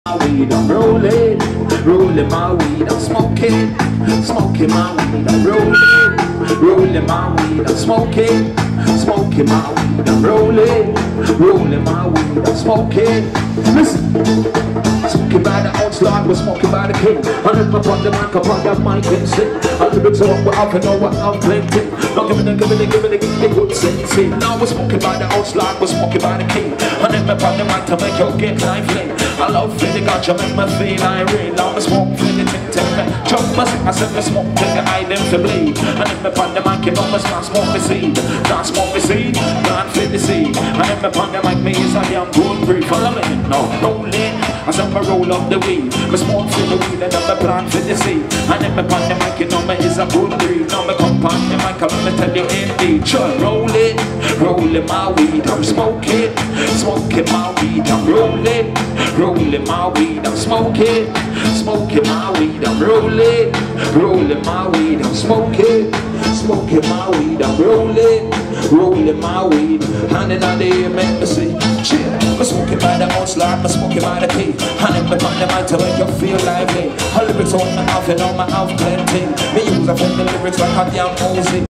weed, I'm rolling, rolling my weed, I'm smoking, smoking my weed, I'm rolling, rolling my weed, I'm smoking, smoking my weed, I'm rolling, rolling my weed, I'm smoking. Listen, smoking by the outlaw, we're smoking by the king. I live upon the mic, upon the mic and sing. I live it so we're up and know what I'm plenty. Now give me the good sense. Now we're smoking by the outlaw, we're smoking by the king. I live upon the mic to make your get lively. I love feeling gotcha, make me feel irate. Now I smoke feeling ting me. Jump my sick, I said me smoke till the eye them to bleed. And if me pon the mic, you know me not smoke the seed. Not smoke the seed, not fit the seed. And if me pon the mic, me is a damn good breed. Follow me now, rolling. I said me roll up the weed. Me smoke for the weed and then me plant for the seed. And if me pon the mic, you know me is a good breed. Now me come pon the mic, let me tell you indeed. Sure, rolling, rolling my weed. I'm smoking, smoking my weed. I'm rolling, rolling my weed. I'm smoking, smoking my weed. I'm rolling, rolling my weed. I'm smoking, smoking my weed. I'm rolling, rolling my weed. Hand in the air, make me see. Chill. I'm smoking by the onslaught, I'm smoking by the key. And if me pon the mic to make you feel lively. All lyrics on my mouth and on my mouth plenty. Me use up the lyrics like a damn music.